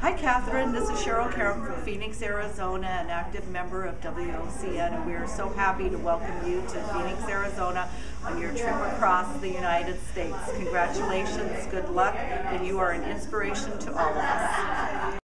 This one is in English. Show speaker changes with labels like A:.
A: Hi Katherine, this is Cheryl Karam from Phoenix, Arizona, an active member of WOCN, and we are so happy to welcome you to Phoenix, Arizona on your trip across the United States. Congratulations, good luck, and you are an inspiration to all of us.